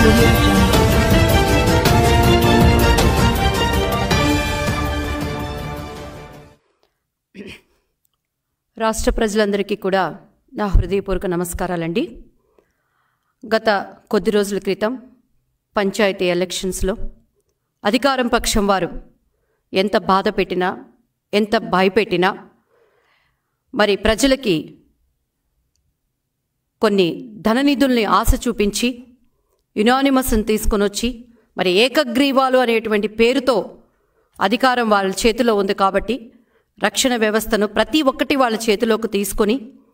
audio jungle. రాష్ట్ర ప్రజలందరికీ కూడా నా హృదయపూర్వక నమస్కారాలండి. గత కొద్ది రోజుల క్రితం పంచాయతీ ఎలక్షన్స్లో అధికారం పక్షం వారు ఎంత బాధ పెట్టినా, ఎంత భయపెట్టినా, మరి ప్రజలకి కొన్ని ధననిధుల్ని ఆశ చూపించి యునానిమస్ని తీసుకొని వచ్చి మరి ఏకగ్రీవాలు అనేటువంటి పేరుతో అధికారం వాళ్ళ చేతిలో ఉంది కాబట్టి రక్షణ వ్యవస్థను ప్రతి ఒక్కటి వాళ్ళ చేతిలోకి తీసుకొని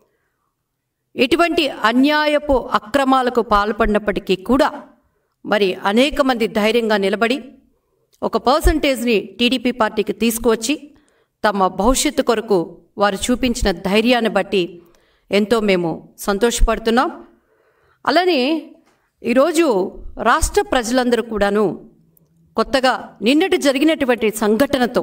ఎటువంటి అన్యాయపు అక్రమాలకు పాల్పడినప్పటికీ కూడా మరి అనేక మంది ధైర్యంగా నిలబడి ఒక పర్సంటేజ్ని టీడీపీ పార్టీకి తీసుకువచ్చి తమ భవిష్యత్తు కొరకు వారు చూపించిన ధైర్యాన్ని బట్టి ఎంతో మేము సంతోషపడుతున్నాం. అలానే ఈరోజు రాష్ట్ర ప్రజలందరూ కూడాను కొత్తగా నిన్నటి జరిగినటువంటి సంఘటనతో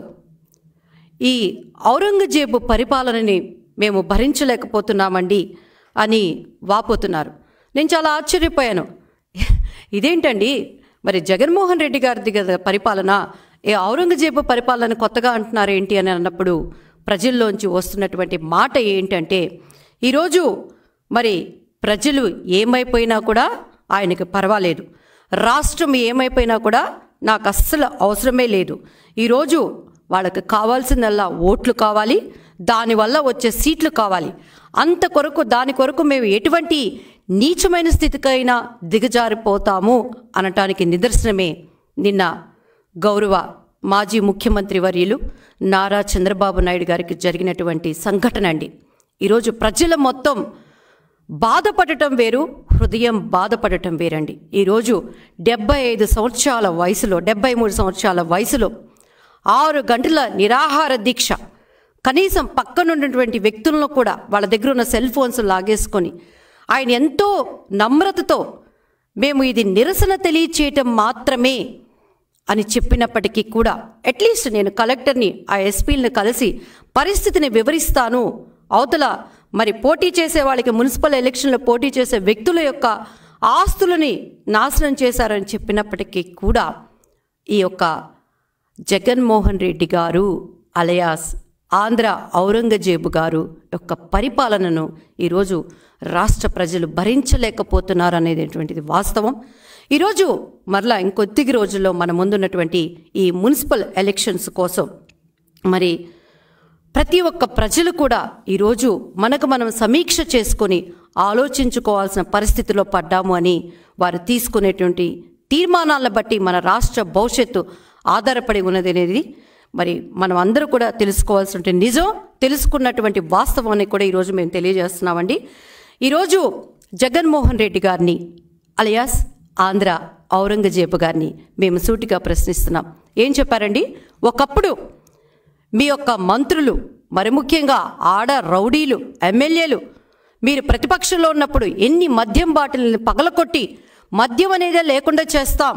ఈ ఔరంగజేబు పరిపాలనని మేము భరించలేకపోతున్నామండి అని వాపోతున్నారు. నేను చాలా ఆశ్చర్యపోయాను. ఇదేంటండి, మరి జగన్మోహన్ రెడ్డి గారిది కదా పరిపాలన, ఏ ఔరంగజేబు పరిపాలన కొత్తగా అంటున్నారు ఏంటి అని అన్నప్పుడు ప్రజల్లోంచి వస్తున్నటువంటి మాట ఏంటంటే, ఈరోజు మరి ప్రజలు ఏమైపోయినా కూడా ఆయనకి పర్వాలేదు, రాష్ట్రం ఏమైపోయినా కూడా నాకు అస్సలు అవసరమే లేదు, ఈరోజు వాళ్ళకి కావాల్సిందల్లా ఓట్లు కావాలి, దానివల్ల వచ్చే సీట్లు కావాలి, అంత కొరకు దాని కొరకు మేము ఎటువంటి నీచమైన స్థితికైనా దిగజారిపోతాము అనటానికి నిదర్శనమే నిన్న గౌరవ మాజీ ముఖ్యమంత్రి వర్యులు నారా చంద్రబాబు నాయుడు గారికి జరిగినటువంటి సంఘటన అండి. ఈరోజు ప్రజల మొత్తం బాధపడటం వేరు, హృదయం బాధపడటం వేరండి. ఈరోజు 75 సంవత్సరాల వయసులో, 73 సంవత్సరాల వయసులో 6 గంటల నిరాహార దీక్ష, కనీసం పక్కనున్నటువంటి వ్యక్తులను కూడా వాళ్ళ దగ్గర ఉన్న సెల్ ఫోన్స్ లాగేసుకొని ఆయన ఎంతో నమ్రతతో మేము ఇది నిరసన తెలియచేయటం మాత్రమే అని చెప్పినప్పటికీ కూడా అట్లీస్ట్ నేను కలెక్టర్ని, ఆ ఎస్పీలను కలిసి పరిస్థితిని వివరిస్తాను, అవతల మరి పోటీ చేసే వాళ్ళకి మున్సిపల్ ఎలక్షన్లో పోటీ చేసే వ్యక్తుల యొక్క ఆస్తులని నాశనం చేశారని చెప్పినప్పటికీ కూడా ఈ యొక్క జగన్మోహన్ రెడ్డి గారు అలయాస్ ఆంధ్ర ఔరంగజేబు గారు యొక్క పరిపాలనను ఈరోజు రాష్ట్ర ప్రజలు భరించలేకపోతున్నారు అనేటువంటిది వాస్తవం. ఈరోజు మరలా ఇంకొద్ది రోజుల్లో మన ముందున్నటువంటి ఈ మున్సిపల్ ఎలక్షన్స్ కోసం మరి ప్రతి ఒక్క ప్రజలు కూడా ఈరోజు మనకు మనం సమీక్ష చేసుకొని ఆలోచించుకోవాల్సిన పరిస్థితిలో పడ్డాము అని వారు తీసుకునేటువంటి తీర్మానాలను బట్టి మన రాష్ట్ర భవిష్యత్తు ఆధారపడి ఉన్నది అనేది మరి మనం అందరూ కూడా తెలుసుకోవాల్సిన నిజం, తెలుసుకున్నటువంటి వాస్తవాన్ని కూడా ఈరోజు మేము తెలియజేస్తున్నామండి. ఈరోజు జగన్మోహన్ రెడ్డి గారిని అలియాస్ ఆంధ్ర ఔరంగజేబు గారిని మేము సూటిగా ప్రశ్నిస్తున్నాం. ఏం చెప్పారండి? ఒకప్పుడు మీ యొక్క మంత్రులు, మరి ముఖ్యంగా ఆడ రౌడీలు, ఎమ్మెల్యేలు మీరు ప్రతిపక్షంలో ఉన్నప్పుడు ఎన్ని మద్యం బాటిల్ని పగలకొట్టి మద్యం అనేదే లేకుండా చేస్తాం,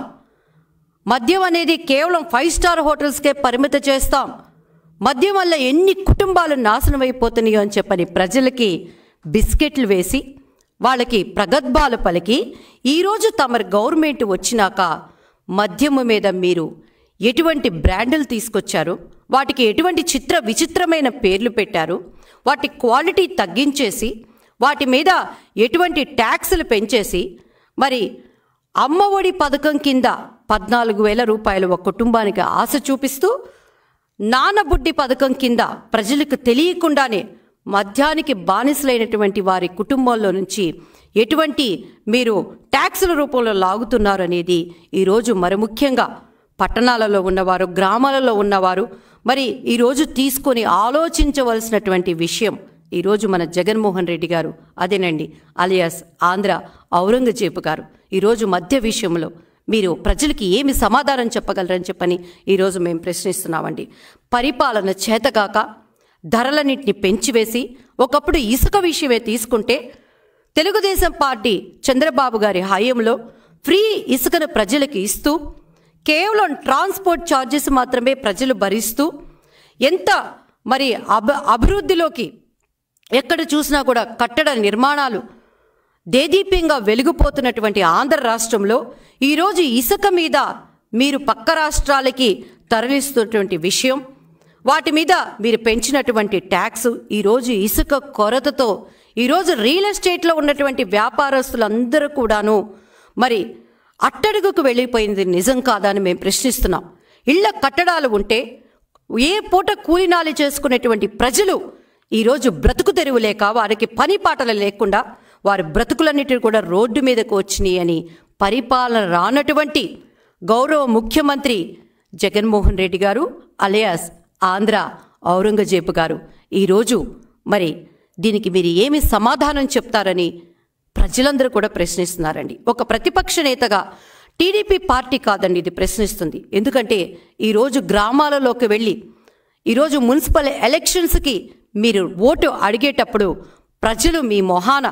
మద్యం అనేది కేవలం 5 స్టార్ హోటల్స్కే పరిమితం చేస్తాం, మద్యం వల్ల ఎన్ని కుటుంబాలు నాశనం అయిపోతున్నాయో అని చెప్పని ప్రజలకి బిస్కెట్లు వేసి వాళ్ళకి ప్రగల్భాలు పలికి ఈరోజు తమ గవర్నమెంట్ వచ్చినాక మద్యము మీద మీరు ఎటువంటి బ్రాండ్లు తీసుకొచ్చారు, వాటికి ఎటువంటి విచిత్రమైన పేర్లు పెట్టారు, వాటి క్వాలిటీ తగ్గించేసి వాటి మీద ఎటువంటి ట్యాక్సులు పెంచేసి మరి అమ్మఒడి పథకం కింద 14,000 రూపాయలు ఒక కుటుంబానికి ఆశ చూపిస్తూ నానబుడ్డి పథకం కింద ప్రజలకు తెలియకుండానే మద్యానికి బానిసలైనటువంటి వారి కుటుంబంలో నుంచి ఎటువంటి మీరు ట్యాక్సుల రూపంలో లాగుతున్నారు అనేది ఈరోజు మరి ముఖ్యంగా పట్టణాలలో ఉన్నవారు, గ్రామాలలో ఉన్నవారు మరి ఈరోజు తీసుకొని ఆలోచించవలసినటువంటి విషయం. ఈరోజు మన జగన్మోహన్ రెడ్డి గారు అదేనండి అలియాస్ ఆంధ్ర ఔరంగజేబు గారు ఈరోజు మద్య విషయంలో మీరు ప్రజలకి ఏమి సమాధానం చెప్పగలరని చెప్పని ఈరోజు మేము ప్రశ్నిస్తున్నామండి. పరిపాలన చేతగాక ధరలన్నింటినీ పెంచివేసి ఒకప్పుడు ఇసుక విషయమే తీసుకుంటే తెలుగుదేశం పార్టీ చంద్రబాబు గారి హయాంలో ఫ్రీ ఇసుకను ప్రజలకు ఇస్తూ కేవలం ట్రాన్స్పోర్ట్ ఛార్జెస్ మాత్రమే ప్రజలు భరిస్తూ ఎంత మరి అభివృద్ధిలోకి ఎక్కడ చూసినా కూడా కట్టడ నిర్మాణాలు దేదీప్యంగా వెలిగిపోతున్నటువంటి ఆంధ్ర రాష్ట్రంలో ఈరోజు ఇసుక మీద మీరు పక్క రాష్ట్రాలకి తరలిస్తున్నటువంటి విషయం, వాటి మీద మీరు పెంచినటువంటి ట్యాక్స్, ఈరోజు ఇసుక కొరతతో ఈరోజు రియల్ ఎస్టేట్లో ఉన్నటువంటి వ్యాపారస్తులందరూ కూడాను మరి అట్టడుగుకు వెళ్ళిపోయింది నిజం కాదా అని మేము ప్రశ్నిస్తున్నాం. ఇళ్ల కట్టడాలు ఉంటే ఏ పూట కూలినాలి చేసుకునేటువంటి ప్రజలు ఈరోజు బ్రతుకు తెరువు లేక, వారికి పని పాటలు లేకుండా వారి బ్రతుకులన్నిటిని కూడా రోడ్డు మీదకు వచ్చినాయి అని పరిపాలన రానటువంటి గౌరవ ముఖ్యమంత్రి జగన్మోహన్ రెడ్డి గారు అలియాస్ ఆంధ్ర ఔరంగజేబు గారు ఈరోజు మరి దీనికి మీరు ఏమి సమాధానం చెప్తారని ప్రజలందరూ కూడా ప్రశ్నిస్తున్నారండి. ఒక ప్రతిపక్ష నేతగా టీడీపీ పార్టీ కాదండి ఇది ప్రశ్నిస్తుంది. ఎందుకంటే ఈరోజు గ్రామాలలోకి వెళ్ళి ఈరోజు మున్సిపల్ ఎలక్షన్స్కి మీరు ఓటు అడిగేటప్పుడు ప్రజలు మీ మొహాన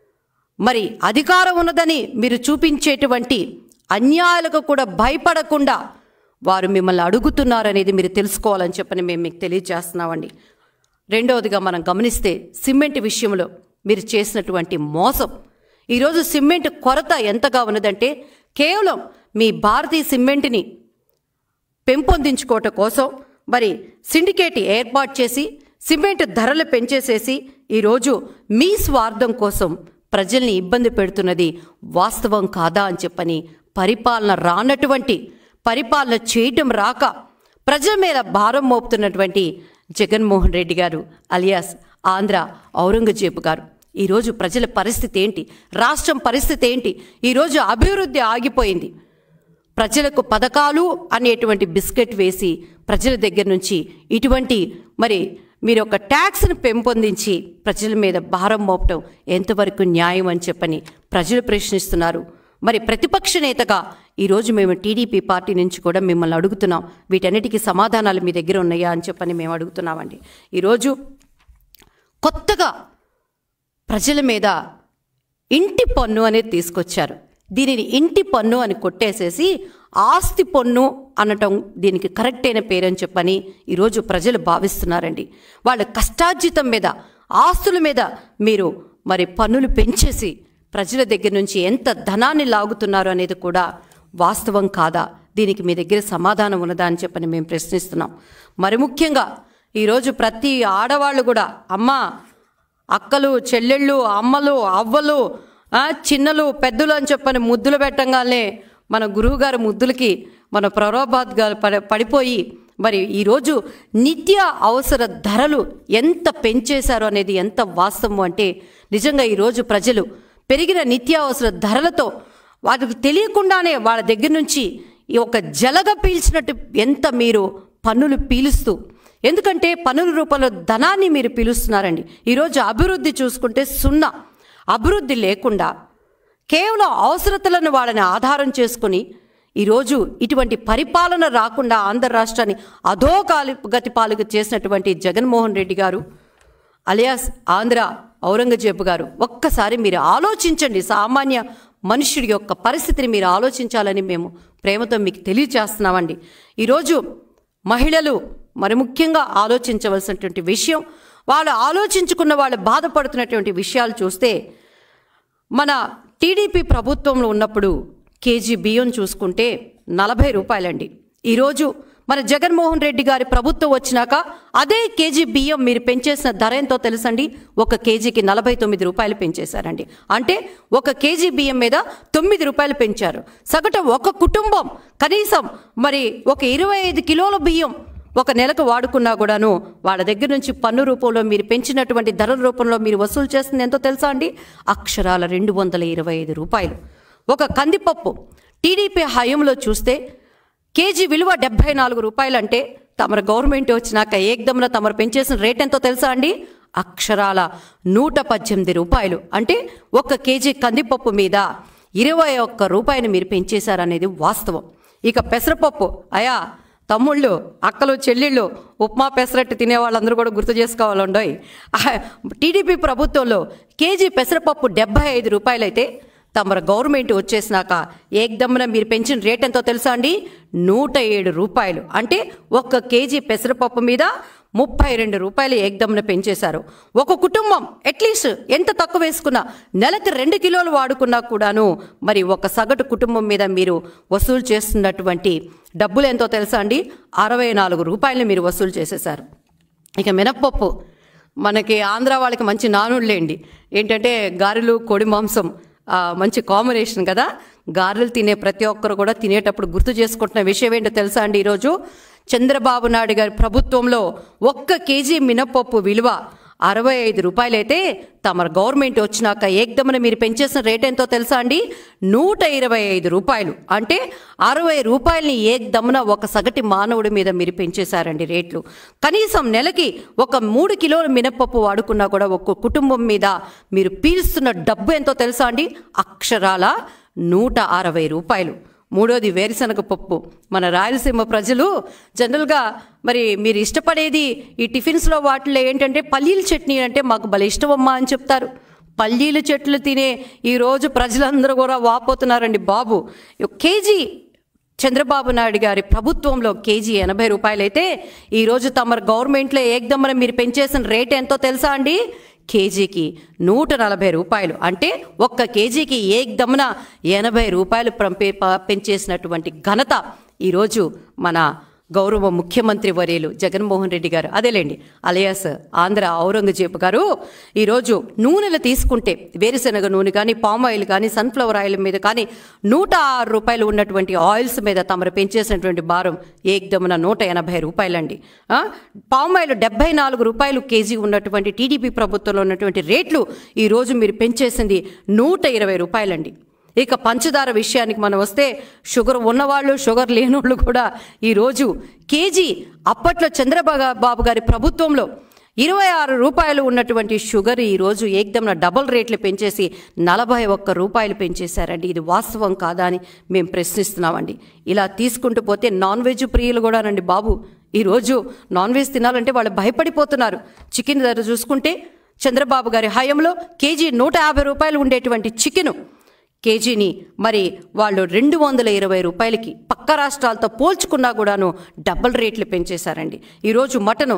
మరి అధికారం ఉన్నదని మీరు చూపించేటువంటి అన్యాయాలకు కూడా భయపడకుండా వారు మిమ్మల్ని అడుగుతున్నారనేది మీరు తెలుసుకోవాలని చెప్పని మేము మీకు తెలియజేస్తున్నామండి. రెండవదిగా మనం గమనిస్తే సిమెంట్ విషయంలో మీరు చేసినటువంటి మోసం, ఈరోజు సిమెంట్ కొరత ఎంతగా ఉన్నదంటే కేవలం మీ భారతీయ సిమెంట్ని పెంపొందించుకోవటం కోసం మరి సిండికేట్ ఏర్పాటు చేసి సిమెంట్ ధరలు పెంచేసేసి ఈరోజు మీ స్వార్థం కోసం ప్రజల్ని ఇబ్బంది పెడుతున్నది వాస్తవం కాదా అని చెప్పని పరిపాలన రానటువంటి, పరిపాలన చేయటం రాక ప్రజల మీద భారం మోపుతున్నటువంటి జగన్మోహన్ రెడ్డి గారు అలియాస్ ఆంధ్ర ఔరంగజేబు గారు ఈరోజు ప్రజల పరిస్థితి ఏంటి, రాష్ట్రం పరిస్థితి ఏంటి? ఈరోజు అభివృద్ధి ఆగిపోయింది. ప్రజలకు పథకాలు అనేటువంటి బిస్కెట్ వేసి ప్రజల దగ్గర నుంచి ఇటువంటి మరి మీరు ఒక ట్యాక్స్ను పెంపొందించి ప్రజల మీద భారం మోపటం ఎంతవరకు న్యాయం అని చెప్పని ప్రజలు ప్రశ్నిస్తున్నారు. మరి ప్రతిపక్ష నేతగా ఈరోజు మేము టీడీపీ పార్టీ నుంచి కూడా మిమ్మల్ని అడుగుతున్నాం, వీటన్నిటికీ సమాధానాలు మీ దగ్గర ఉన్నాయా అని చెప్పని మేము అడుగుతున్నామండి. ఈరోజు కొత్తగా ప్రజల మీద ఇంటి పన్ను అనేది తీసుకొచ్చారు. దీనిని ఇంటి పన్ను అని కొట్టేసేసి ఆస్తి పన్ను అనటం దీనికి కరెక్ట్ అయిన పేరని చెప్పని ఈరోజు ప్రజలు భావిస్తున్నారండి. వాళ్ళ కష్టార్జితం మీద, ఆస్తుల మీద మీరు మరి పన్నులు పెంచేసి ప్రజల దగ్గర నుంచి ఎంత ధనాన్ని లాగుతున్నారు అనేది కూడా వాస్తవం కాదా? దీనికి మీ దగ్గర సమాధానం ఉన్నదా అని చెప్పని మేము ప్రశ్నిస్తున్నాం. మరి ముఖ్యంగా ఈరోజు ప్రతి ఆడవాళ్ళు కూడా అమ్మ, అక్కలు, చెల్లెళ్ళు, అమ్మలు, అవ్వలు, చిన్నలు, పెద్దలు అని చెప్పని ముద్దులు పెట్టంగానే మన గురువుగారి ముద్దులకి మన ప్రలోభాత్ గారు పడిపోయి మరి ఈరోజు నిత్య అవసర ధరలు ఎంత పెంచేశారో అనేది ఎంత వాస్తవం అంటే నిజంగా ఈరోజు ప్రజలు పెరిగిన నిత్యావసర ధరలతో వారికి తెలియకుండానే వాళ్ళ దగ్గర నుంచి ఈ ఒక జలగ పీల్చినట్టు ఎంత మీరు పన్నులు పీలుస్తూ, ఎందుకంటే పన్నుల రూపంలో ధనాన్ని మీరు పీలుస్తున్నారండి. ఈరోజు అభివృద్ధి చూసుకుంటే సున్నా, అభివృద్ధి లేకుండా కేవలం అవసరతలను వాళ్ళని ఆధారం చేసుకుని ఈరోజు ఇటువంటి పరిపాలన రాకుండా ఆంధ్ర రాష్ట్రాన్ని అధోగతి పాలుగా చేసినటువంటి జగన్మోహన్ రెడ్డి గారు అలియాస్ ఆంధ్ర ఔరంగజేబు గారు ఒక్కసారి మీరు ఆలోచించండి. సామాన్య మనుష్యుడి యొక్క పరిస్థితిని మీరు ఆలోచించాలని మేము ప్రేమతో మీకు తెలియజేస్తున్నామండి. ఈరోజు మహిళలు మరి ముఖ్యంగా ఆలోచించవలసినటువంటి విషయం, వాళ్ళు ఆలోచించుకున్న వాళ్ళు బాధపడుతున్నటువంటి విషయాలు చూస్తే మన టీడీపీ ప్రభుత్వంలో ఉన్నప్పుడు కేజీ బియ్యం చూసుకుంటే 40 రూపాయలండి. ఈరోజు మన జగన్మోహన్ రెడ్డి గారి ప్రభుత్వం వచ్చినాక అదే కేజీ బియ్యం మీరు పెంచేసిన ధర ఎంతో తెలుసండి? 1 కేజీకి 49 రూపాయలు పెంచేశారండి. అంటే 1 కేజీ బియ్యం మీద 9 రూపాయలు పెంచారు. సగటు ఒక కుటుంబం కనీసం మరి ఒక 25 కిలోల బియ్యం ఒక నెలకు వాడుకున్నా కూడాను వాళ్ళ దగ్గర నుంచి పన్ను రూపంలో మీరు పెంచినటువంటి ధరల రూపంలో మీరు వసూలు చేస్తుంది ఎంతో తెలుసా అండి? అక్షరాల 225 రూపాయలు. ఒక కందిపప్పు టీడీపీ హయాంలో చూస్తే కేజీ విలువ 74 రూపాయలు. అంటే తమరు గవర్నమెంట్ వచ్చినాక ఏకదమ్న తమరు పెంచేసిన రేట్ ఎంతో తెలుసా అండి? అక్షరాల 118 రూపాయలు. అంటే 1 కేజీ కందిపప్పు మీద 21 రూపాయలు మీరు పెంచేశారనేది వాస్తవం. ఇక పెసరపప్పు, అయా తమ్ముళ్ళు, అక్కలు, చెల్లెళ్ళు, ఉప్మా పెసరట్టు తినే వాళ్ళందరూ కూడా గుర్తు చేసుకోవాలండోయ్. టీడీపీ ప్రభుత్వంలో కేజీ పెసరపప్పు 75 రూపాయలైతే తమరు గవర్నమెంట్ వచ్చేసినాక ఏకదమ్మున మీరు పెంచిన రేట్ ఎంతో తెలుసా అండి? 107 రూపాయలు. అంటే 1 కేజీ పెసరపప్పు మీద 32 రూపాయలు ఏకదమ్మున పెంచేశారు. ఒక కుటుంబం అట్లీస్ట్ ఎంత తక్కువ వేసుకున్నా నెలకి 2 కిలోలు వాడుకున్నా కూడాను మరి ఒక సగటు కుటుంబం మీద మీరు వసూలు చేస్తున్నటువంటి డబ్బులు ఎంతో తెలుసా అండి? 64 రూపాయలు మీరు వసూలు చేసేశారు. ఇక మినప్పప్పు మనకి ఆంధ్ర వాళ్ళకి మంచి నానుళ్ళేండి. ఏంటంటే గారెలు కోడి మాంసం మంచి కాంబినేషన్ కదా. గారెలు తినే ప్రతి ఒక్కరు కూడా తినేటప్పుడు గుర్తు చేసుకుంటున్న విషయం ఏంటో తెలుసా అండి? ఈరోజు చంద్రబాబు నాయుడు గారి ప్రభుత్వంలో 1 కేజీ మినప్పప్పు విలువ 65 రూపాయలైతే తమ గవర్నమెంట్ వచ్చినాక ఏకదమ్మున మీరు పెంచేసిన రేట్ ఎంతో తెలుసా అండి? 125 రూపాయలు. అంటే 60 రూపాయలని ఏకదమ్మున ఒక సగటి మానవుడి మీద మీరు పెంచేశారండి రేట్లు. కనీసం నెలకి ఒక 3 కిలోల మినప్పప్పు వాడుకున్నా కూడా ఒక్క కుటుంబం మీద మీరు పీల్స్తున్న డబ్బు ఎంతో తెలుసా అండి? అక్షరాల 160 రూపాయలు. మూడోది వేరుశనగ పప్పు. మన రాయలసీమ ప్రజలు జనరల్గా మరి మీరు ఇష్టపడేది ఈ టిఫిన్స్లో వాటిలో ఏంటంటే పల్లీల చట్నీ అంటే మాకు భలే ఇష్టమమ్మా అని చెప్తారు. పల్లీల చెట్లు తినే ఈరోజు ప్రజలందరూ కూడా వాపోతున్నారండి బాబు. కేజీ చంద్రబాబు నాయుడు గారి ప్రభుత్వంలో కేజీ 80 రూపాయలైతే ఈరోజు తమ గవర్నమెంట్లో ఏకదమ్మున మీరు పెంచేసిన రేట్ ఎంతో తెలుసా అండి? కేజీకి 140 రూపాయలు. అంటే 1 కేజీకి ఏకదమ్మున 80 రూపాయలు పెంచేసినటువంటి ఘనత ఈరోజు మన గౌరవ ముఖ్యమంత్రి వర్యులు జగన్మోహన్ రెడ్డి గారు, అదేలేండి అలియాస్ ఆంధ్ర ఔరంగజేబు గారు. ఈరోజు నూనెలు తీసుకుంటే వేరుశనగ నూనె కానీ పామ్ ఆయిల్ కానీ సన్ఫ్లవర్ ఆయిల్ మీద కానీ 106 రూపాయలు ఉన్నటువంటి ఆయిల్స్ మీద తమరు పెంచేసినటువంటి భారం ఏకదమ్మున 180 రూపాయలండి. పామ్ ఆయిల్ 74 రూపాయలు కేజీ ఉన్నటువంటి టీడీపీ ప్రభుత్వంలో ఉన్నటువంటి రేట్లు ఈరోజు మీరు పెంచేసింది 120 రూపాయలండి. ఇక పంచదార విషయానికి మనం వస్తే షుగర్ ఉన్నవాళ్ళు షుగర్ లేనోళ్ళు కూడా ఈరోజు కేజీ అప్పట్లో చంద్రబాబు గారి ప్రభుత్వంలో 26 రూపాయలు ఉన్నటువంటి షుగర్ ఈరోజు ఏకదమ్మున డబుల్ రేట్లు పెంచేసి 41 రూపాయలు పెంచేశారండి. ఇది వాస్తవం కాదా అని మేము ప్రశ్నిస్తున్నామండి. ఇలా తీసుకుంటూ పోతే నాన్ వెజ్ ప్రియులు కూడా రండి బాబు. ఈరోజు నాన్ వెజ్ తినాలంటే వాళ్ళు భయపడిపోతున్నారు. చికెన్ ధర చూసుకుంటే చంద్రబాబు గారి హయాంలో కేజీ 150 రూపాయలు ఉండేటువంటి చికెను కేజీని మరి వాళ్ళు 220 రూపాయలకి పక్క రాష్ట్రాలతో పోల్చుకున్నా కూడాను డబుల్ రేట్లు పెంచేశారండి. ఈరోజు మటను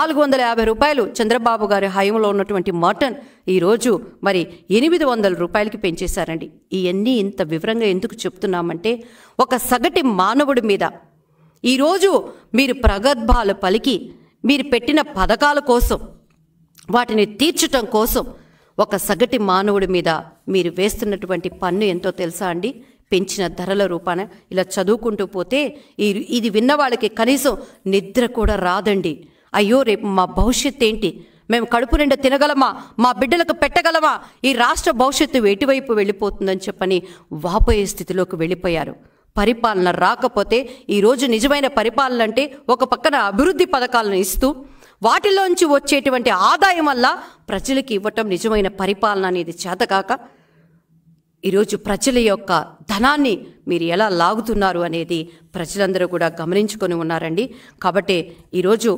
450 రూపాయలు చంద్రబాబు గారి హయాంలో ఉన్నటువంటి మటన్ ఈరోజు మరి 800 రూపాయలకి పెంచేశారండి. ఇవన్నీ ఇంత వివరంగా ఎందుకు చెప్తున్నామంటే ఒక సగటి మానవుడి మీద ఈరోజు మీరు ప్రగల్భాలు పలికి మీరు పెట్టిన పథకాల కోసం వాటిని తీర్చటం కోసం ఒక సగటి మానవుడి మీద మీరు వేస్తున్నటువంటి పన్ను ఎంతో తెలుసా అండి? పెంచిన ధరల రూపాన ఇలా చదువుకుంటూ పోతే ఇది విన్న వాళ్ళకి కనీసం నిద్ర కూడా రాదండి. అయ్యో రేపు మా భవిష్యత్తు ఏంటి? మేము కడుపు నిండా తినగలమా? మా బిడ్డలకు పెట్టగలమా? ఈ రాష్ట్ర భవిష్యత్తు ఎటువైపు వెళ్ళిపోతుందని చెప్పని వాపోయే స్థితిలోకి వెళ్ళిపోయారు. పరిపాలన రాకపోతే ఈరోజు నిజమైన పరిపాలన అంటే ఒక పక్కన అభివృద్ధి పథకాలను ఇస్తూ వాటిలోంచి వచ్చేటువంటి ఆదాయం వల్ల ప్రజలకు ఇవ్వటం నిజమైన పరిపాలన అనేది చేతకాక ఈరోజు ప్రజల యొక్క ధనాన్ని మీరు ఎలా లాగుతున్నారు అనేది ప్రజలందరూ కూడా గమనించుకొని ఉన్నారండి. కాబట్టి ఈరోజు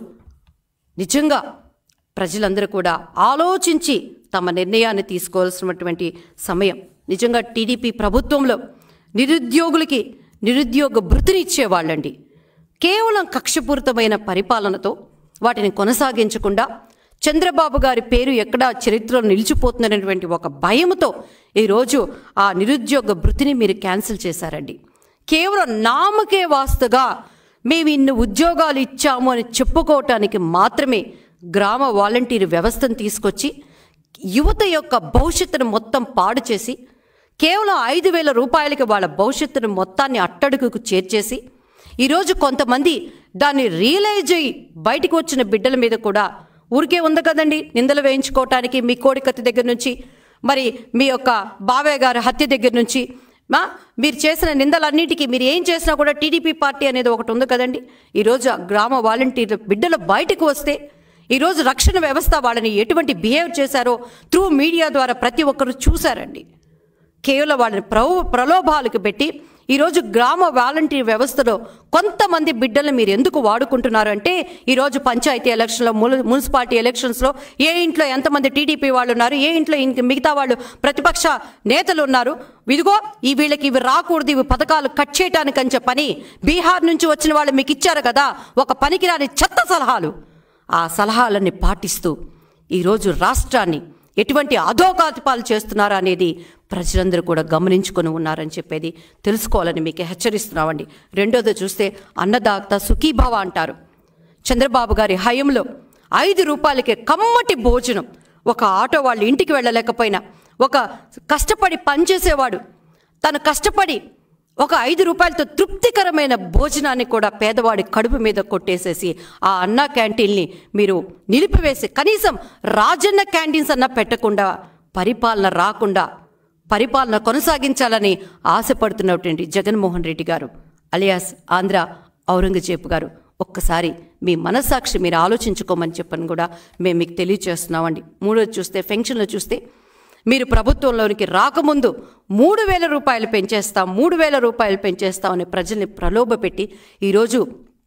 నిజంగా ప్రజలందరూ కూడా ఆలోచించి తమ నిర్ణయాన్ని తీసుకోవాల్సినటువంటి సమయం. నిజంగా టీడీపీ ప్రభుత్వంలో నిరుద్యోగులకి నిరుద్యోగ భృతినిచ్చేవాళ్ళండి. కేవలం కక్షపూరితమైన పరిపాలనతో వాటిని కొనసాగించకుండా చంద్రబాబు గారి పేరు ఎక్కడా చరిత్రలో నిలిచిపోతుందనేటువంటి ఒక భయంతో ఈరోజు ఆ నిరుద్యోగ భృతిని మీరు క్యాన్సిల్ చేశారండి. కేవలం నామకే వాస్తుగా మేము ఇన్ని ఉద్యోగాలు ఇచ్చాము అని చెప్పుకోవటానికి మాత్రమే గ్రామ వాలంటీర్ వ్యవస్థను తీసుకొచ్చి యువత యొక్క భవిష్యత్తును మొత్తం పాడు చేసి కేవలం 5,000 రూపాయలకి వాళ్ళ భవిష్యత్తును మొత్తాన్ని అట్టడుగుకు చేర్చేసి ఈరోజు కొంతమంది దాన్ని రియలైజ్ అయ్యి బయటకు వచ్చిన బిడ్డల మీద కూడా ఊరికే ఉంది కదండి నిందలు వేయించుకోవటానికి. మీ కోడికత్తి దగ్గర నుంచి మరి మీ యొక్క బావయ్య గారి హత్య దగ్గర నుంచి మీరు చేసిన నిందలన్నిటికీ మీరు ఏం చేసినా కూడా టీడీపీ పార్టీ అనేది ఒకటి ఉంది కదండి. ఈరోజు గ్రామ వాలంటీర్ల బిడ్డలు బయటకు వస్తే ఈరోజు రక్షణ వ్యవస్థ వాళ్ళని ఎటువంటి బిహేవ్ చేశారో త్రూ మీడియా ద్వారా ప్రతి ఒక్కరు చూశారండి. కేవలం వాళ్ళని ప్రలోభాలకు పెట్టి ఈరోజు గ్రామ వాలంటీర్ వ్యవస్థలో కొంతమంది బిడ్డలను మీరు ఎందుకు వాడుకుంటున్నారు అంటే ఈరోజు పంచాయతీ ఎలక్షన్లో మున్సిపాలిటీ ఎలక్షన్స్లో ఏ ఇంట్లో ఎంతమంది టీడీపీ వాళ్ళు ఉన్నారు, ఏ ఇంట్లో మిగతా వాళ్ళు ప్రతిపక్ష నేతలు ఉన్నారు, ఇదిగో వీళ్ళకి ఇవి రాకూడదు, ఇవి పథకాలు కట్ చేయటానికి అని చెప్పని బీహార్ నుంచి వచ్చిన వాళ్ళు మీకు ఇచ్చారు కదా ఒక పనికిరాని చెత్త సలహాలు. ఆ సలహాలన్నీ పాటిస్తూ ఈరోజు రాష్ట్రాన్ని ఎటువంటి అధోగతిపాలు చేస్తున్నారా అనేది ప్రజలందరూ కూడా గమనించుకొని ఉన్నారని చెప్పేది తెలుసుకోవాలని మీకు హెచ్చరిస్తున్నామండి. రెండోది చూస్తే అన్నదాత సుఖీభవ అంటారు. చంద్రబాబు గారి హయంలో 5 రూపాయలకే కమ్మటి భోజనం. ఒక ఆటో వాళ్ళు ఇంటికి వెళ్ళలేకపోయినా, ఒక కష్టపడి పనిచేసేవాడు తను కష్టపడి ఒక 5 రూపాయలతో తృప్తికరమైన భోజనాన్ని కూడా పేదవాడి కడుపు మీద కొట్టేసేసి ఆ అన్నా క్యాంటీన్ని మీరు నిలిపివేసి కనీసం రాజన్న క్యాంటీన్స్ అన్నా పెట్టకుండా పరిపాలన రాకుండా పరిపాలన కొనసాగించాలని ఆశపడుతున్నటువంటి జగన్మోహన్ రెడ్డి గారు అలియాస్ ఆంధ్ర ఔరంగజేబు గారు, ఒక్కసారి మీ మనస్సాక్షి మీరు ఆలోచించుకోమని చెప్పని కూడా మేము మీకు తెలియజేస్తున్నామండి. మూడోది చూస్తే పెన్షన్లు చూస్తే మీరు ప్రభుత్వంలోనికి రాకముందు 3,000 రూపాయలు పెంచేస్తాం, 3,000 రూపాయలు పెంచేస్తామని ప్రజల్ని ప్రలోభపెట్టి ఈరోజు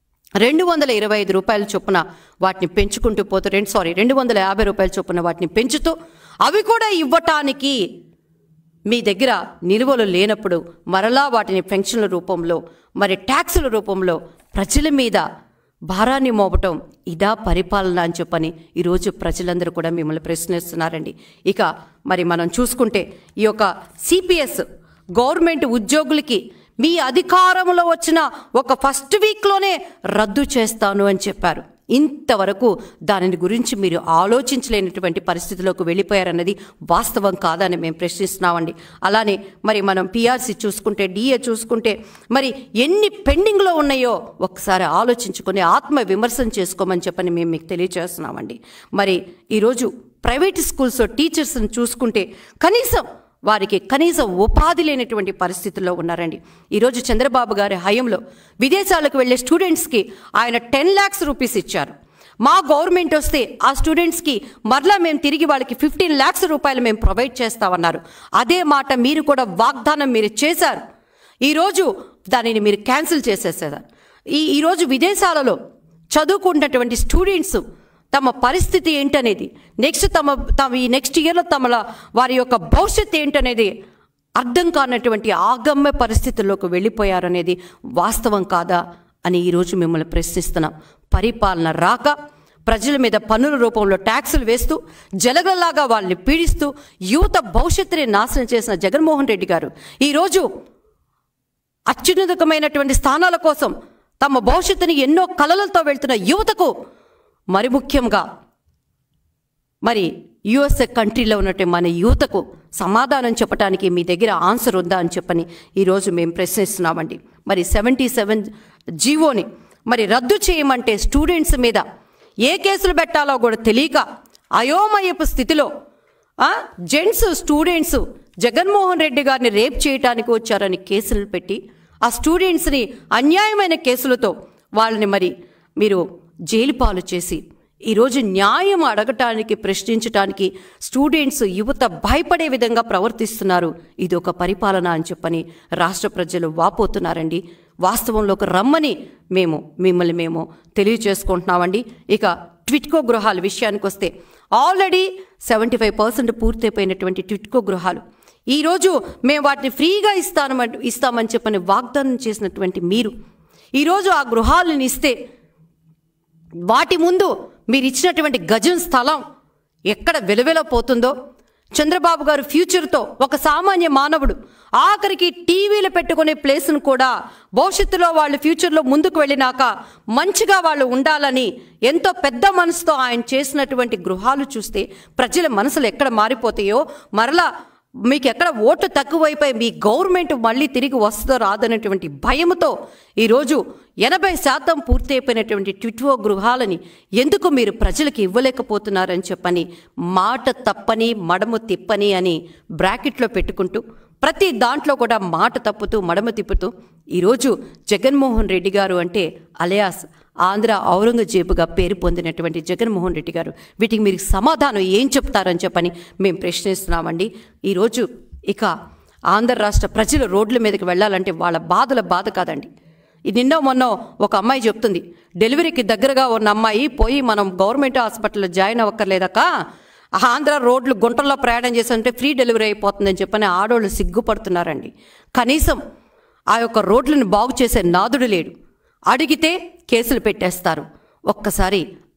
225 రూపాయల చొప్పున వాటిని పెంచుకుంటూ పోతూ 250 రూపాయల చొప్పున వాటిని పెంచుతూ అవి కూడా ఇవ్వటానికి మీ దగ్గర నిలువలు లేనప్పుడు మరలా వాటిని పెన్షన్ల రూపంలో మరి ట్యాక్సుల రూపంలో ప్రజల మీద భారాన్ని మోపటం ఇదా పరిపాలన అని చెప్పని ఈరోజు ప్రజలందరూ కూడా మిమ్మల్ని ప్రశ్నిస్తున్నారండి. ఇక మరి మనం చూసుకుంటే ఈ యొక్క సిపిఎస్ గవర్నమెంట్ ఉద్యోగులకి మీ అధికారంలో వచ్చిన ఒక ఫస్ట్ వీక్లోనే రద్దు చేస్తాను అని చెప్పారు. ఇంతవరకు దాని గురించి మీరు ఆలోచించలేనటువంటి పరిస్థితిలోకి వెళ్ళిపోయారన్నది వాస్తవం కాదని మేము ప్రశ్నిస్తున్నామండి. అలానే మరి మనం పిఆర్సీ చూసుకుంటే, డిఏ చూసుకుంటే మరి ఎన్ని పెండింగ్లో ఉన్నాయో ఒకసారి ఆలోచించుకొని ఆత్మ విమర్శన చేసుకోమని చెప్పని మేము మీకు తెలియజేస్తున్నామండి. మరి ఈరోజు ప్రైవేట్ స్కూల్స్లో టీచర్స్ని చూసుకుంటే వారికి కనీసం ఉపాధి లేనటువంటి పరిస్థితుల్లో ఉన్నారండి. ఈరోజు చంద్రబాబు గారి హయంలో విదేశాలకు వెళ్ళే స్టూడెంట్స్కి ఆయన 10 lakhs రూపీస్ ఇచ్చారు. మా గవర్నమెంట్ వస్తే ఆ స్టూడెంట్స్కి మరలా మేము తిరిగి వాళ్ళకి 15 lakhs రూపాయలు మేము ప్రొవైడ్ చేస్తామన్నారు. అదే మాట మీరు కూడా వాగ్దానం మీరు చేశారు. ఈరోజు దానిని మీరు క్యాన్సిల్ చేసేసారు. ఈరోజు విదేశాలలో చదువుకున్నటువంటి స్టూడెంట్స్ తమ పరిస్థితి ఏంటనేది ఈ నెక్స్ట్ ఇయర్లో వారి యొక్క భవిష్యత్తు ఏంటనేది అర్థం కానటువంటి ఆగమ్య పరిస్థితుల్లోకి వెళ్ళిపోయారనేది వాస్తవం కాదా అని ఈరోజు మిమ్మల్ని ప్రశ్నిస్తున్నాం. పరిపాలన రాక ప్రజల మీద పన్నుల రూపంలో ట్యాక్సులు వేస్తూ జలగల్లాగా వాళ్ళని పీడిస్తూ యువత భవిష్యత్తుని నాశనం చేసిన జగన్మోహన్ రెడ్డి గారు ఈరోజు అత్యున్నతమైనటువంటి స్థానాల కోసం తమ భవిష్యత్తుని ఎన్నో కలలతో వెళ్తున్న యువతకు మరి ముఖ్యంగా మరి యుఎస్ఏ కంట్రీలో ఉన్నట్టు మన యువతకు సమాధానం చెప్పడానికి మీ దగ్గర ఆన్సర్ ఉందా అని చెప్పని ఈరోజు మేము ప్రశ్నిస్తున్నామండి. మరి 77 జీవోని మరి రద్దు చేయమంటే స్టూడెంట్స్ మీద ఏ కేసులు పెట్టాలో కూడా తెలియక అయోమయపు స్థితిలో జెంట్స్ స్టూడెంట్స్ జగన్మోహన్ రెడ్డి గారిని రేప్ చేయడానికి వచ్చారని కేసులు పెట్టి ఆ స్టూడెంట్స్ని అన్యాయమైన కేసులతో వాళ్ళని మరి మీరు జైలు పాలు చేసి ఈరోజు న్యాయం అడగటానికి ప్రశ్నించటానికి స్టూడెంట్స్ యువత భయపడే విధంగా ప్రవర్తిస్తున్నారు. ఇది ఒక పరిపాలన అని చెప్పని రాష్ట్ర ప్రజలు వాపోతున్నారండి. వాస్తవంలోకి రమ్మని మిమ్మల్ని తెలియచేసుకుంటున్నామండి. ఇక ట్విట్కో గృహాల విషయానికి వస్తే ఆల్రెడీ 75% పూర్తయిపోయినటువంటి ట్విట్కో గృహాలు ఈరోజు మేము వాటిని ఫ్రీగా ఇస్తామని చెప్పని వాగ్దానం చేసినటువంటి మీరు ఈరోజు ఆ గృహాలను ఇస్తే వాటి ముందు మీరు ఇచ్చినటువంటి గజం స్థలం ఎక్కడ వెలువెలపోతుందో చంద్రబాబు గారు ఫ్యూచర్తో ఒక సామాన్య మానవుడు ఆఖరికి టీవీలు పెట్టుకునే ప్లేస్ను కూడా భవిష్యత్తులో వాళ్ళు ఫ్యూచర్లో ముందుకు వెళ్ళినాక మంచిగా వాళ్ళు ఉండాలని ఎంతో పెద్ద మనసుతో ఆయన చేసినటువంటి గృహాలు చూస్తే ప్రజల మనసులు ఎక్కడ మారిపోతాయో, మరలా మీకు ఎక్కడ ఓటు తక్కువైపోయి మీ గవర్నమెంట్ మళ్ళీ తిరిగి వస్తుందో రాదనేటువంటి భయంతో ఈరోజు 80% పూర్తి అయిపోయినటువంటి ట్విట్కో గృహాలని ఎందుకు మీరు ప్రజలకు ఇవ్వలేకపోతున్నారని చెప్పని మాట తప్పని మడమ తిప్పని అని బ్రాకెట్లో పెట్టుకుంటూ ప్రతి దాంట్లో కూడా మాట తప్పుతూ మడమ తిప్పుతూ ఈరోజు జగన్మోహన్ రెడ్డి గారు అంటే అలియాస్ ఆంధ్ర ఔరంగజేబుగా పేరు పొందినటువంటి జగన్మోహన్ రెడ్డి గారు వీటికి మీరు సమాధానం ఏం చెప్తారని చెప్పని మేము ప్రశ్నిస్తున్నామండి. ఈరోజు ఇక ఆంధ్ర రాష్ట్ర ప్రజలు రోడ్ల మీదకి వెళ్ళాలంటే వాళ్ళ బాధ కాదండి. నిన్నో మొన్న ఒక అమ్మాయి చెప్తుంది, డెలివరీకి దగ్గరగా ఉన్న అమ్మాయి పోయి మనం గవర్నమెంట్ హాస్పిటల్లో జాయిన్ అవ్వక్కర్లేదక్క, ఆంధ్ర రోడ్లు గుంటల్లో ప్రయాణం చేస్తుంటే ఫ్రీ డెలివరీ అయిపోతుందని చెప్పని ఆడవాళ్ళు సిగ్గుపడుతున్నారండి. కనీసం ఆ యొక్క రోడ్లను బాగు చేసే నాదుడు లేడు. అడిగితే కేసులు పెట్టేస్తారు. ఒక్కసారి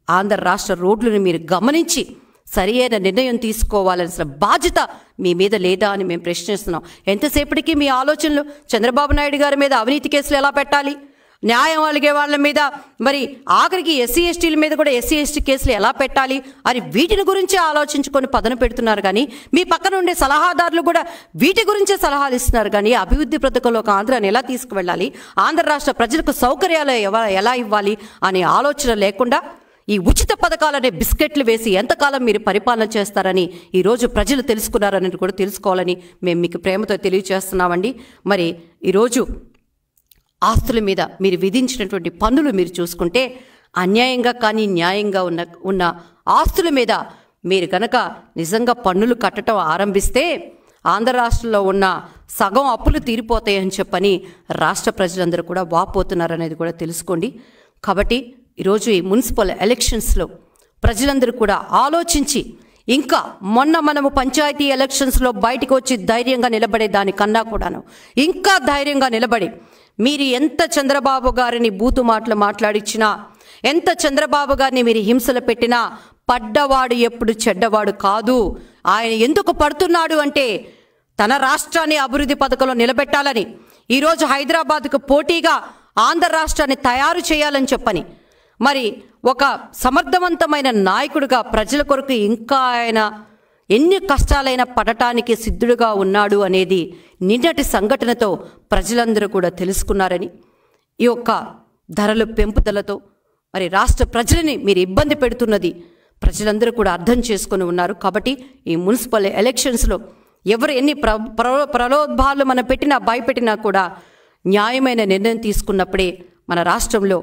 ఆంధ్ర రాష్ట్ర రోడ్లను మీరు గమనించి సరియైన నిర్ణయం తీసుకోవాల్సిన బాధ్యత మీ మీద లేదా అని మేము ప్రశ్నిస్తున్నాం. ఎంతసేపటికి మీ ఆలోచనలు చంద్రబాబు నాయుడు గారి మీద అవినీతి కేసులు ఎలా పెట్టాలి, న్యాయం అలిగే వాళ్ళ మీద, మరి ఆఖరికి ఎస్సీ ఎస్టీల మీద కూడా ఎస్సీ ఎస్టీ కేసులు ఎలా పెట్టాలి అని వీటిని గురించి ఆలోచించుకొని పదన పెడుతున్నారు. కానీ మీ పక్కన ఉండే సలహాదారులు కూడా వీటి గురించే సలహాలు ఇస్తున్నారు. కానీ అభివృద్ధి పథకంలోకి ఆంధ్రాని ఎలా తీసుకువెళ్ళాలి, ఆంధ్ర రాష్ట్ర ప్రజలకు సౌకర్యాలు ఎలా ఇవ్వాలి అనే ఆలోచన లేకుండా ఈ ఉచిత పథకాలనే బిస్కెట్లు వేసి ఎంతకాలం మీరు పరిపాలన చేస్తారని ఈరోజు ప్రజలు తెలుసుకున్నారని కూడా తెలుసుకోవాలని మేము మీకు ప్రేమతో తెలియజేస్తున్నామండి. మరి ఈరోజు ఆస్తుల మీద మీరు విధించినటువంటి పన్నులు మీరు చూసుకుంటే అన్యాయంగా కానీ న్యాయంగా ఉన్న ఆస్తుల మీద మీరు కనుక నిజంగా పన్నులు కట్టడం ఆరంభిస్తే ఆంధ్ర రాష్ట్రంలో ఉన్న సగం అప్పులు తీరిపోతాయని చెప్పని రాష్ట్ర ప్రజలందరూ కూడా వాపోతున్నారనేది కూడా తెలుసుకోండి. కాబట్టి ఈరోజు ఈ మున్సిపల్ ఎలక్షన్స్లో ప్రజలందరూ కూడా ఆలోచించి ఇంకా మొన్న మనము పంచాయతీ ఎలక్షన్స్లో బయటకు వచ్చి ధైర్యంగా నిలబడే దానికన్నా కూడాను ఇంకా ధైర్యంగా నిలబడి మీరు ఎంత చంద్రబాబు గారిని బూతు మాటలు మాట్లాడించినా, ఎంత చంద్రబాబు గారిని మీరు హింసలు పెట్టినా పడ్డవాడు ఎప్పుడు చెడ్డవాడు కాదు. ఆయన ఎందుకు పడుతున్నాడు అంటే తన రాష్ట్రాన్ని అభివృద్ధి పథకంలో నిలబెట్టాలని, ఈరోజు హైదరాబాద్కు పోటీగా ఆంధ్ర రాష్ట్రాన్ని తయారు చేయాలని చెప్పని, మరి ఒక సమర్థవంతమైన నాయకుడిగా ప్రజల కొరకు ఇంకా ఆయన ఎన్ని కష్టాలైనా పడటానికి సిద్ధుడుగా ఉన్నాడు అనేది నిన్నటి సంఘటనతో ప్రజలందరూ కూడా తెలుసుకున్నారని, ఈ యొక్క ధరల పెంపుదలతో మరి రాష్ట్ర ప్రజలని మీరు ఇబ్బంది పెడుతున్నది ప్రజలందరూ కూడా అర్థం చేసుకొని ఉన్నారు. కాబట్టి ఈ మున్సిపల్ ఎలక్షన్స్లో ఎవరు ఎన్ని ప్రలోభాలు మనం పెట్టినా భయపెట్టినా కూడా న్యాయమైన నిర్ణయం తీసుకున్నప్పుడే మన రాష్ట్రంలో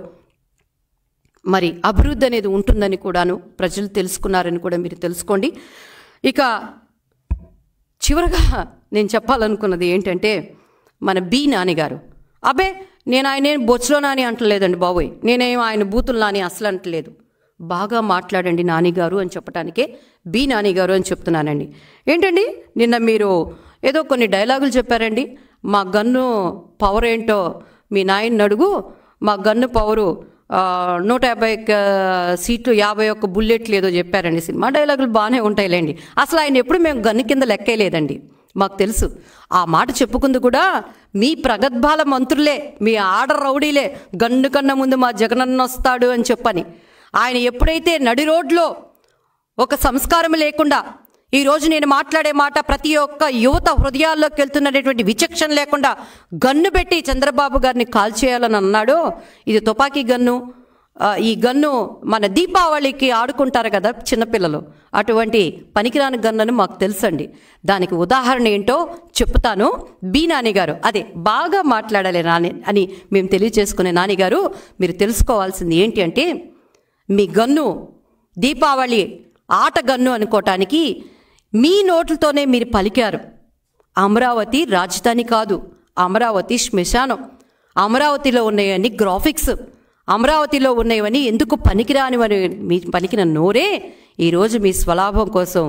మరి అభివృద్ధి అనేది ఉంటుందని కూడాను ప్రజలు తెలుసుకున్నారని కూడా మీరు తెలుసుకోండి. ఇక చివరగా నేను చెప్పాలనుకున్నది ఏంటంటే మన బి నాని గారు, అబ్బే నేను ఆయన బొచ్చులో నాని అంటలేదండి బాబోయ్, నేనేం ఆయన బూతులు నాని అసలు అంటలేదు, బాగా మాట్లాడండి నాని గారు అని చెప్పడానికే బి నాని గారు అని చెప్తున్నానండి. ఏంటండి నిన్న మీరు ఏదో కొన్ని డైలాగులు చెప్పారండి, మా గన్ను పవర్ ఏంటో మీ నాయన్ని అడుగు, మా గన్ను పవరు 150 సీట్లు 51 బుల్లెట్లు ఏదో చెప్పారండి. సినిమా డైలాగులు బాగానే ఉంటాయిలేండి. అసలు ఆయన ఎప్పుడు మేము గన్ను కింద లెక్కేయలేదండి, మాకు తెలుసు. ఆ మాట చెప్పుకుంది కూడా మీ ప్రగద్భాల మంత్రులే, మీ ఆర్డర్ రౌడీలే, గన్ను కన్నా ముందు మా జగనన్న వస్తాడు అని చెప్పని. ఆయన ఎప్పుడైతే నడి రోడ్లో ఒక సంస్కారం లేకుండా ఈరోజు నేను మాట్లాడే మాట ప్రతి ఒక్క యువత హృదయాల్లోకి వెళ్తున్నటువంటి విచక్షణ లేకుండా గన్ను పెట్టి చంద్రబాబు గారిని కాల్ చేయాలని అన్నాడో, ఇది తుపాకీ గన్ను, ఈ గన్ను మన దీపావళికి ఆడుకుంటారు కదా చిన్నపిల్లలు, అటువంటి పనికిరాని గన్నుని మాకు తెలుసండి. దానికి ఉదాహరణ ఏంటో చెప్తాను. బి నాని గారు అదే బాగా మాట్లాడాలి నాని అని మేము తెలియజేసుకునే నానిగారు, మీరు తెలుసుకోవాల్సింది ఏంటి అంటే మీ గన్ను దీపావళి ఆట గన్ను అనుకోవటానికి మీ నోట్లతోనే మీరు పలికారు. అమరావతి రాజధాని కాదు, అమరావతి శ్మశానం. అమరావతిలో ఉన్నాయని గ్రాఫిక్స్, అమరావతిలో ఉన్నాయని ఎందుకు పనికిరానివని మీ పలికిన నోరే ఈరోజు మీ స్వలాభం కోసం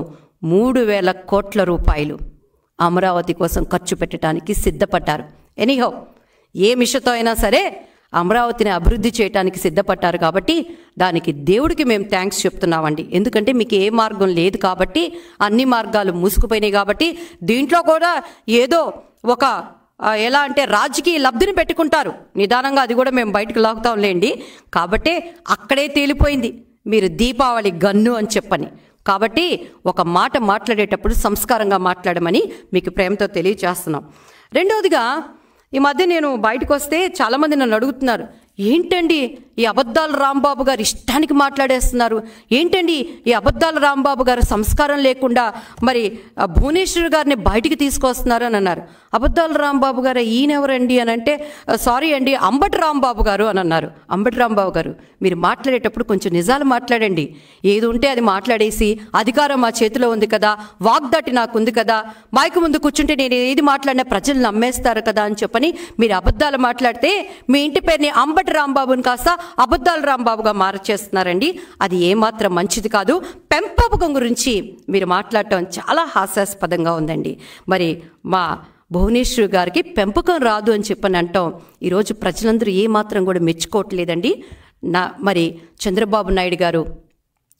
3,000 కోట్ల రూపాయలు అమరావతి కోసం ఖర్చు పెట్టడానికి సిద్ధపడ్డారు. ఎనీహౌ ఏ మిషతో అయినా సరే అమరావతిని అభివృద్ధి చేయడానికి సిద్ధపడ్డారు. కాబట్టి దానికి దేవుడికి మేము థ్యాంక్స్ చెప్తున్నామండి. ఎందుకంటే మీకు ఏ మార్గం లేదు కాబట్టి, అన్ని మార్గాలు మూసుకుపోయినాయి కాబట్టి, దీంట్లో కూడా ఏదో ఒక ఎలా అంటే రాజకీయ లబ్ధిని పెట్టుకుంటారు నిదానంగా, అది కూడా మేము బయటకు లాగుతాంలేండి. కాబట్టే అక్కడే తేలిపోయింది మీరు దీపావళి గన్ను అని చెప్పని. కాబట్టి ఒక మాట మాట్లాడేటప్పుడు సంస్కారంగా మాట్లాడమని మీకు ప్రేమతో తెలియజేస్తున్నాం. రెండవదిగా ఈ మధ్య నేను బయటకు వస్తే చాలామంది నన్ను అడుగుతున్నారు, ఏంటండి ఈ అబద్ధాల రాంబాబు గారు ఇష్టానికి మాట్లాడేస్తున్నారు, ఏంటండి ఈ అబద్ధాల రాంబాబు గారు సంస్కారం లేకుండా మరి భువనేశ్వర్ గారిని బయటికి తీసుకొస్తున్నారు అని అన్నారు. అబద్ధాల రాంబాబు గారు ఈయనెవరండి అని అంటే, సారీ అండి అంబటి రాంబాబు గారు అని అన్నారు. అంబటి రాంబాబు గారు మీరు మాట్లాడేటప్పుడు కొంచెం నిజాలు మాట్లాడండి. ఏది ఉంటే అది మాట్లాడేసి అధికారం మా చేతిలో ఉంది కదా, వాగ్దాటి నాకు ఉంది కదా, మైకు ముందు కూర్చుంటే నేను ఏది మాట్లాడినా ప్రజలు నమ్మేస్తారు కదా అని చెప్పని మీరు అబద్ధాలు మాట్లాడితే మీ ఇంటి పేరుని అంబటి రాంబాబుని కాస్త అబద్ధాల రాంబాబుగా మార్చేస్తున్నారండి. అది ఏమాత్రం మంచిది కాదు. పెంపకం గురించి మీరు మాట్లాడటం చాలా హాస్యాస్పదంగా ఉందండి. మరి మా భువనేశ్వర్ గారికి పెంపకం రాదు అని చెప్పని అంటాం ఈరోజు ప్రజలందరూ ఏమాత్రం కూడా మెచ్చుకోవట్లేదండి. మరి చంద్రబాబు నాయుడు గారు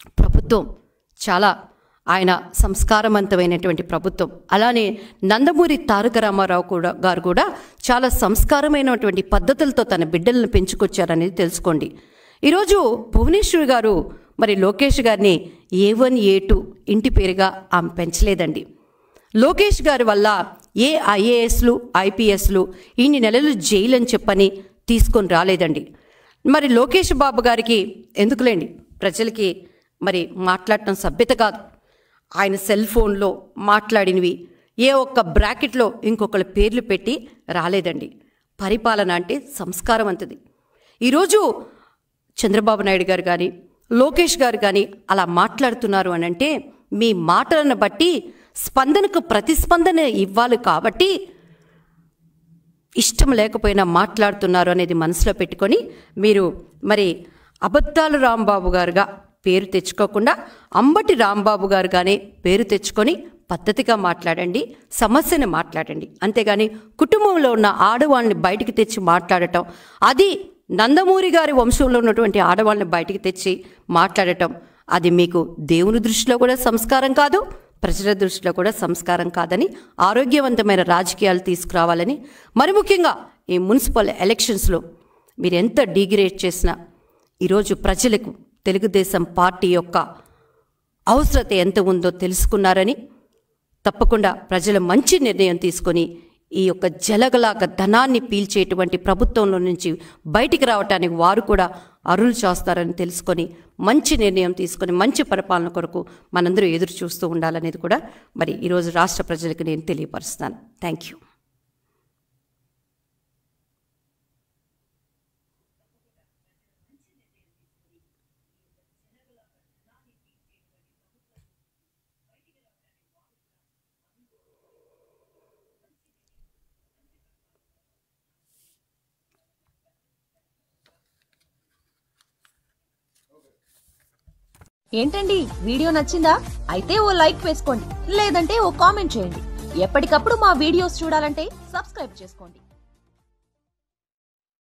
ప్రభుత్వం చాలా ఆయన సంస్కారవంతమైనటువంటి ప్రభుత్వం. అలానే నందమూరి తారక రామారావు గారు కూడా చాలా సంస్కారమైనటువంటి పద్ధతులతో తన బిడ్డలను పెంచుకొచ్చారనేది తెలుసుకోండి. ఈరోజు భువనేశ్వరి గారు మరి లోకేష్ గారిని A1 A2 ఇంటి పేరుగా ఆమె పెంచలేదండి. లోకేష్ గారి వల్ల ఏ IASలు IPSలు ఇన్ని నెలలు జైలు అని చెప్పని తీసుకొని రాలేదండి. మరి లోకేష్ బాబు గారికి ఎందుకులేండి, ప్రజలకి మరి మాట్లాడటం సభ్యత కాదు. ఆయన సెల్ ఫోన్లో మాట్లాడినవి ఏ ఒక్క బ్రాకెట్లో ఇంకొకళ్ళ పేర్లు పెట్టి రాలేదండి. పరిపాలన అంటే సంస్కారవంతది. ఈరోజు చంద్రబాబు నాయుడు గారు కానీ లోకేష్ గారు కానీ అలా మాట్లాడుతున్నారు అని అంటే మీ మాటలను బట్టి స్పందనకు ప్రతిస్పందన ఇవ్వాలి కాబట్టి ఇష్టం లేకపోయినా మాట్లాడుతున్నారు అనేది మనసులో పెట్టుకొని మీరు మరి అబద్ధాలు రాంబాబు గారుగా పేరు తెచ్చుకోకుండా అంబటి రాంబాబు గారుగానే పేరు తెచ్చుకొని పద్ధతిగా మాట్లాడండి, సమస్యను మాట్లాడండి. అంతేగాని కుటుంబంలో ఉన్న ఆడవాళ్ళని బయటికి తెచ్చి మాట్లాడటం, అది నందమూరి గారి వంశంలో ఉన్నటువంటి ఆడవాళ్ళని బయటికి తెచ్చి మాట్లాడటం, అది మీకు దేవుని దృష్టిలో కూడా సంస్కారం కాదు, ప్రజల దృష్టిలో కూడా సంస్కారం కాదని, ఆరోగ్యవంతమైన రాజకీయాలు తీసుకురావాలని, మరి ముఖ్యంగా ఈ మున్సిపల్ ఎలక్షన్స్లో మీరు ఎంత డిగ్రేడ్ చేసినా ఈరోజు ప్రజలకు తెలుగుదేశం పార్టీ యొక్క అవసరత ఎంత ఉందో తెలుసుకున్నారని, తప్పకుండా ప్రజలు మంచి నిర్ణయం తీసుకొని ఈ యొక్క జలగలాగా ధనాన్ని పీల్చేటువంటి ప్రభుత్వంలో నుంచి బయటికి రావటానికి వారు కూడా అరులు చేస్తారని తెలుసుకొని మంచి నిర్ణయం తీసుకొని మంచి పరిపాలన కొరకు మనందరూ ఎదురు చూస్తూ ఉండాలనేది కూడా మరి ఈరోజు రాష్ట్ర ప్రజలకు నేను తెలియపరుస్తున్నాను. Thank you. ఏంటండి, వీడియో నచ్చిందా? అయితే ఓ లైక్ వేసుకోండి, లేదంటే ఓ కామెంట్ చేయండి. ఎప్పటికప్పుడు మా వీడియోస్ చూడాలంటే సబ్స్క్రైబ్ చేసుకోండి.